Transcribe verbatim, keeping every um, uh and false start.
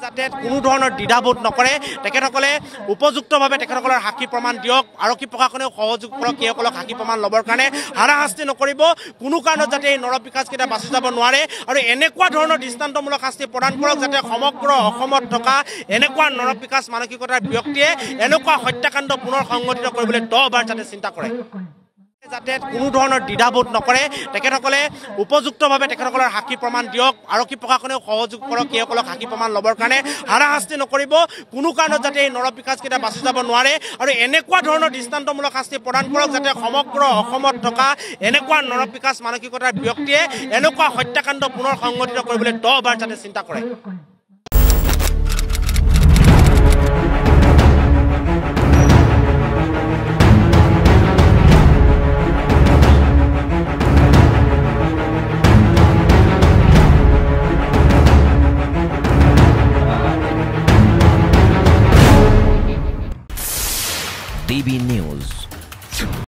যাতে কোনো ধৰণৰ দ্বিধাবোধ নকৰে তেখেতসকলে উপযুক্তভাৱে তেখেতসকলৰ সাক্ষী প্ৰমাণ দিয়ক আৰক্ষী প্ৰশাসনেও সহযোগ কৰক সেইসকলক সাক্ষী প্ৰমাণ ল'বৰ কাৰণে হাৰাশাস্তি নকৰিব কোনো কাৰণত যাতে এই নৰপিশাচকেইটা বাচি যাব নোৱাৰে আৰু এনেকুৱা ধৰণৰ দৃষ্টান্তমূলক শাস্তি প্ৰদান কৰক যাতে সমগ্ৰ অসমত থকা এনেকুৱা নৰপিশাচ মানসিকতাৰ ব্যক্তিয়ে এনেকুৱা হত্যাকাণ্ড পুনৰ সংঘটিত কৰিবলৈ দহবাৰ যাতে চিন্তা কৰে যাতে কোনো ধৰণৰ দ্বিধাবোধ নকৰে তেখেতসকলে উপযুক্তভাৱে তেখেতসকলৰ সাক্ষী প্ৰমাণ দিয়ক আৰক্ষী প্ৰশাসনেও সহযোগ কৰক সেইসকলক সাক্ষী প্ৰমাণ ল'বৰ কাৰণে হাৰাশাস্তি নকৰিব কোনো কাৰণত যাতে এই নৰপিশাচকেইটা বাচি যাব নোৱাৰে আৰু এনেকুৱা ধৰণৰ দৃষ্টান্তমূলক শাস্তি প্ৰদান কৰক যাতে সমগ্ৰ অসমত থকা এনেকুৱা নৰপিশাচ মানসিকতাৰ ব্যক্তিয়ে এনেকুৱা হত্যাকাণ্ড পুনৰ সংঘটিত কৰিবলৈ দহবাৰ যাতে চিন্তা কৰে। D B News.